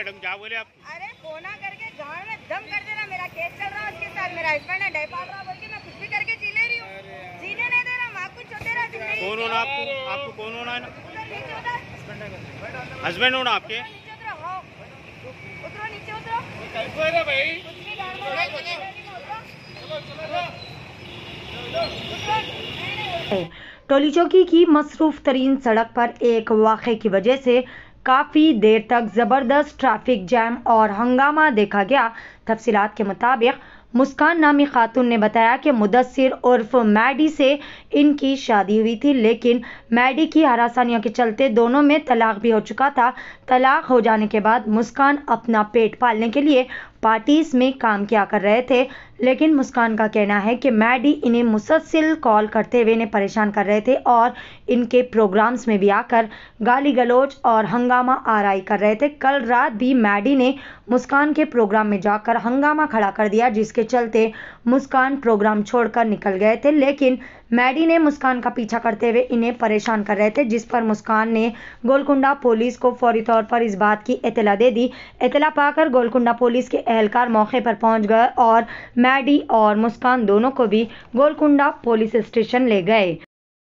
Madam, क्या बोले आप? अरे फोना करके गाँव में दम कर देना, मेरा केस चल रहा है उसके साथ, मेरा हस्बैंड है डायपाल रहा बोल के मैं कुछ भी करके जी ले रही हूँ, जीने नहीं दे रहा, माँ कुछ छोटे रहा जिंदगी। कौन होना आपको? आपको कौन होना है ना? उधर नीचे उधर हस्बैंड होना आपके? नीचे उतरो, हाँ उतरो नीचे उतरो भाई कुछ भी डाल दो, टोली चौकी की मसरूफ तरीन सड़क पर एक वाक़े की वजह से काफ़ी देर तक ज़बरदस्त ट्रैफिक जैम और हंगामा देखा गया। तफसीलात के मुताबिक मुस्कान नामी खातून ने बताया कि मुदस्सिर उर्फ मैडी से इनकी शादी हुई थी, लेकिन मैडी की हरासानियों के चलते दोनों में तलाक भी हो चुका था। तलाक हो जाने के बाद मुस्कान अपना पेट पालने के लिए पार्टीज में काम किया कर रहे थे, लेकिन मुस्कान का कहना है कि मैडी इन्हें मुसलसल कॉल करते हुए इन्हें परेशान कर रहे थे और इनके प्रोग्राम्स में भी आकर गाली गलौज और हंगामा आराई कर रहे थे। कल रात भी मैडी ने मुस्कान के प्रोग्राम में जाकर हंगामा खड़ा कर दिया, जिसके चलते मुस्कान प्रोग्राम छोड़कर निकल गए थे, लेकिन मैडी ने मुस्कान का पीछा करते हुए इन्हें परेशान कर रहे थे, जिस पर मुस्कान ने गोलकुंडा पुलिस को फौरी तौर पर इस बात की इत्तला दे दी। इत्तला पाकर गोलकुंडा पुलिस के एहलकार मौके पर पहुंच गए और मैडी और मुस्कान दोनों को भी गोलकुंडा पुलिस स्टेशन ले गए।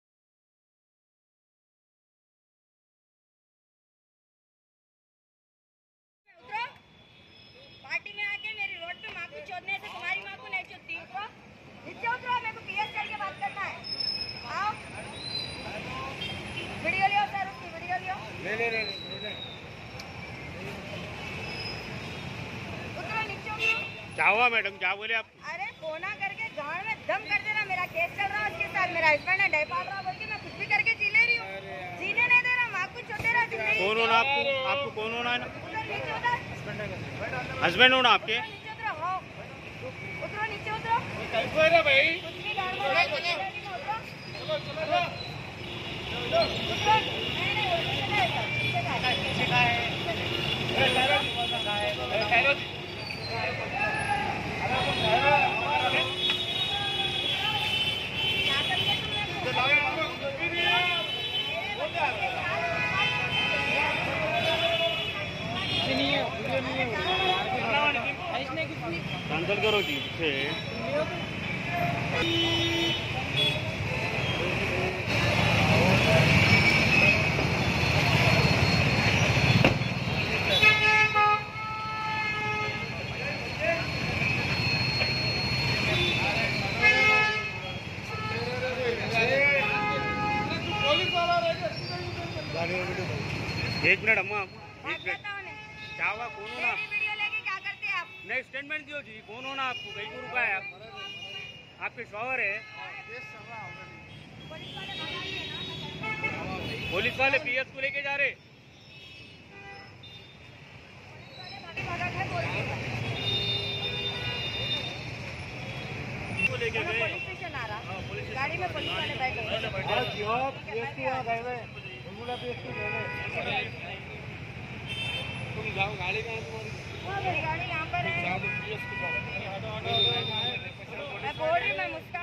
पार्टी में आके मेरी रोड पे माँ को चोदने से तुम्हारी माँ को नहीं चोदती। उतरो नीचे उतरो, मेरे को पीएस करके बात करना है। आओ वीडियो लियो सर, उसकी वीडियो लियो। ले उतरो नीचे उतरो। क्या हुआ मैडम, क्या बोले आप? अरे फोना करके गाँव में दम कर देना, मेरा केस चल रहा है उसके साथ, मेरा हस्बैंड है डायपाल रहा बोल के मैं कुछ भी करके जी ले रही हूँ, जीने नहीं दे रहा, माँ कुछ छोटे रहा जिंदगी। कौन होना आपको? आपको कौन होना है ना? उधर नीचे उधर हस्बैंड होना आपके? नीचे उतरो, हाँ उतरो नीचे उतरो भाई कुछ भी डाल दो, कैंसिल करो जी से। एक मिनट अम्मा, एक मिनट। क्या हुआ? कौन होना आप? वीडियो लेके क्या करते हैं आप? नहीं, स्टेटमेंट दियो जी। कौन होना आपको? कहीं को रुका है आप? आपके शॉवर है? पुलिस वाले पीएस को लेके जा रहे? लेके गए पुलिस स्टेशन आ रहा, गाड़ी में पुलिस वाले बैठे। तुम जाओ, गाड़ी कहाँ तुम्हारी? मेरी गाड़ी यहाँ पर है, मैं बोल रही, मैं मुस्कान